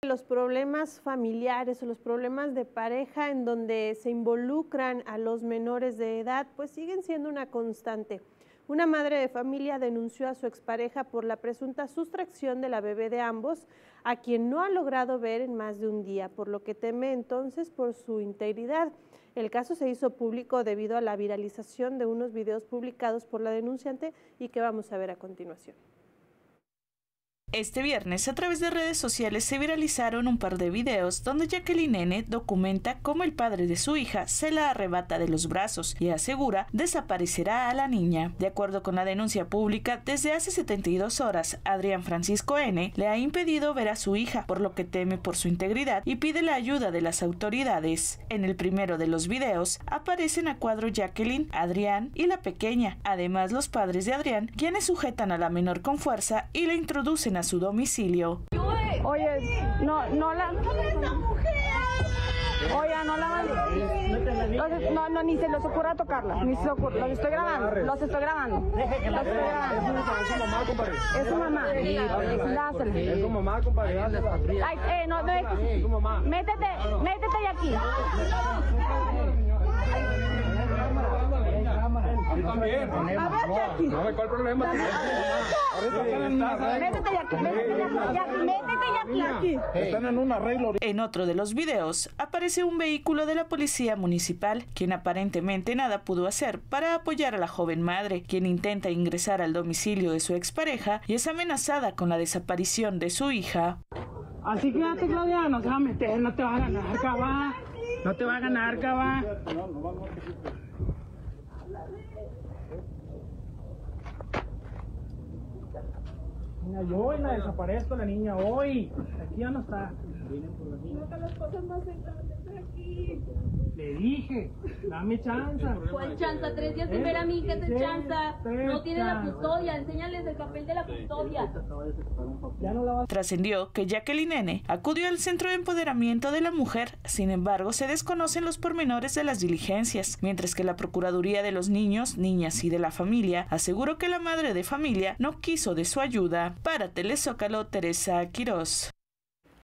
Los problemas familiares o los problemas de pareja en donde se involucran a los menores de edad, pues siguen siendo una constante. Una madre de familia denunció a su expareja por la presunta sustracción de la bebé de ambos, a quien no ha logrado ver en más de un día, por lo que teme entonces por su integridad. El caso se hizo público debido a la viralización de unos videos publicados por la denunciante y que vamos a ver a continuación. Este viernes, a través de redes sociales se viralizaron un par de videos donde Jacqueline N. documenta cómo el padre de su hija se la arrebata de los brazos y asegura desaparecerá a la niña. De acuerdo con la denuncia pública, desde hace 72 horas, Adrián Francisco N. le ha impedido ver a su hija, por lo que teme por su integridad y pide la ayuda de las autoridades. En el primero de los videos aparecen a cuadro Jacqueline, Adrián y la pequeña, además los padres de Adrián, quienes sujetan a la menor con fuerza y la introducen a su domicilio. Oye, no la... Oye, no la... No, ni se les ocurra tocarla, ni se les ocurra. Los estoy grabando. Es su mamá. Dásela. Es su mamá, compadre. Ay, no, es su mamá. Métete de aquí. También. No, ¿cuál problema? Métete de aquí. Están en un arreglo. En otro de los videos aparece un vehículo de la policía municipal, quien aparentemente nada pudo hacer para apoyar a la joven madre, quien intenta ingresar al domicilio de su expareja y es amenazada con la desaparición de su hija. Así que quédate, Claudia, no se va a meter, no te va a ganar, cabá. No te va a ganar, cabá. Yo hoy la desaparezco, la niña, hoy. Aquí ya no está. No te las cosas más grandes aquí. Le dije, dame chanza. ¿Cuál chanza? 3 días sin ver a mi hija de chanza. No tiene la custodia, enséñales el papel de la custodia. Trascendió que Jacqueline N. acudió al Centro de Empoderamiento de la Mujer, sin embargo se desconocen los pormenores de las diligencias, mientras que la Procuraduría de los Niños, Niñas y de la Familia aseguró que la madre de familia no quiso de su ayuda. Para Telezócalo, Teresa Quirós.